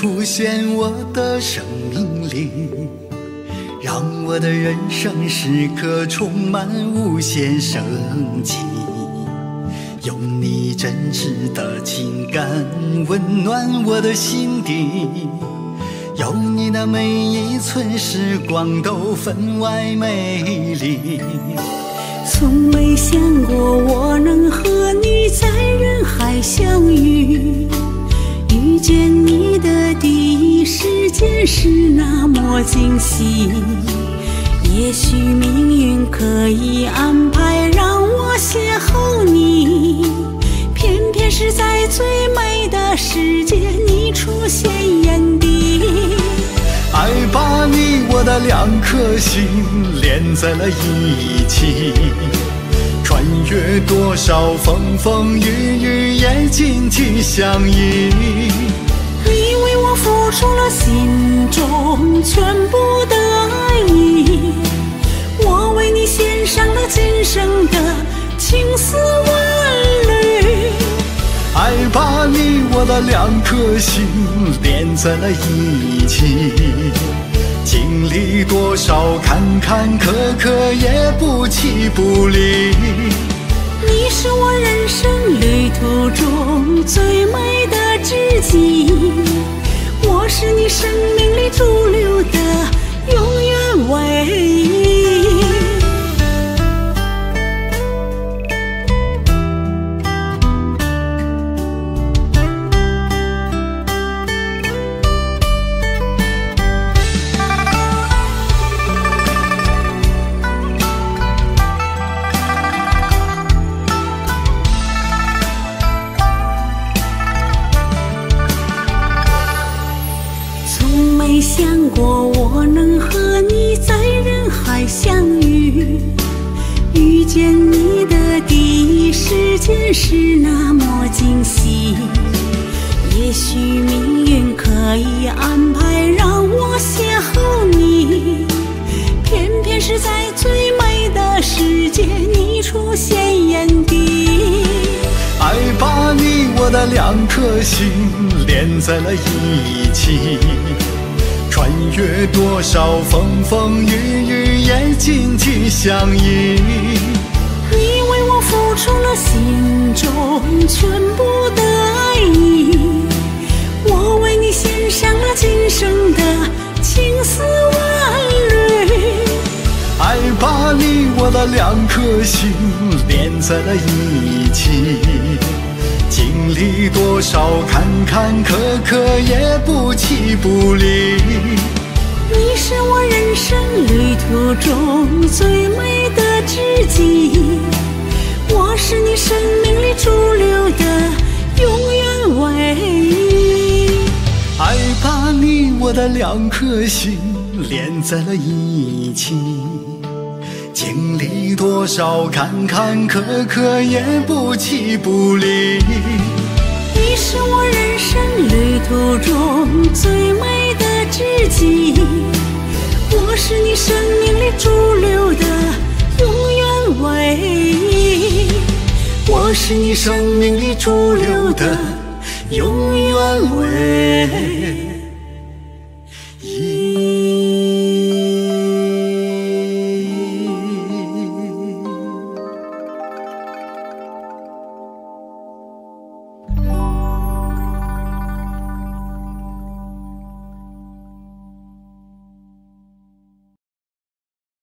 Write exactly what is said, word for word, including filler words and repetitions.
出现我的生命里，让我的人生时刻充满无限生机。用你真挚的情感温暖我的心底，有你的每一寸时光都分外美丽。 从没想过我能和你在人海相遇，遇见你的第一时间是那么惊喜。也许命运可以安排让我邂逅你，偏偏是在最美的时节你出现眼底。 爱把你我的两颗心连在了一起，穿越多少风风雨雨也紧紧相依。 你为我付出了心中全部的爱意，我为你献上了今生的情丝万缕。 爱把你我的两颗心连在了一起，经历多少坎坎坷坷也不弃不离。 你是我人生旅途中最美的知己，我是你生命里驻留的永远唯一。没想过我能和你在人海相遇，遇见你的第一时间是那么惊喜。也许命运可以安排让我邂逅你，偏偏是在最美的时节你出现眼底。 爱把你我的两颗心连在了一起，穿越多少风风雨雨也紧紧相依。 你为我付出了心中全部的爱意，我为你献上了今生的情丝万缕。 爱把你我的两颗心连在了一起，经历多少坎坎坷坷也不弃不离。 你是我人生旅途中最美的知己，我是你生命里驻留的永远唯一。 爱把你我的两颗心连在了一起，经历多少坎坎坷坷也不弃不离。 你是我人生旅途中最美的知己，我是你生命里驻留的永远唯一。我是你生命里驻留的永远唯一。